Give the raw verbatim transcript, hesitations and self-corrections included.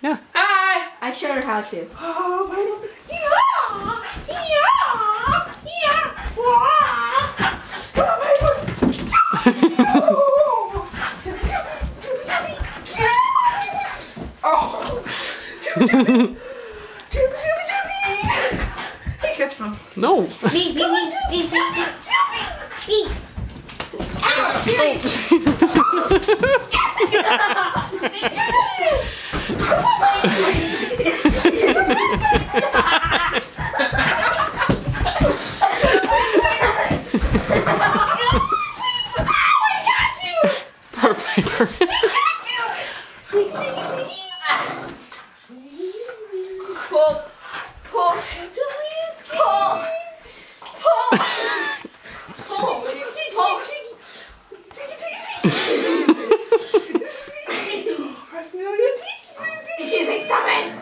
Yeah. Hi. I showed her how to. Oh, baby. Yeah. Yeah. Yeah. Come on, baby. Oh. Jimmy, Jimmy. Jimmy, Jimmy, Jimmy. Hey, catch him. No. Me, me, me, me, me, me, me. Oh, serious. Poor Piper. Pull, pull, pull, pull, pull, pull. She's like, stop it.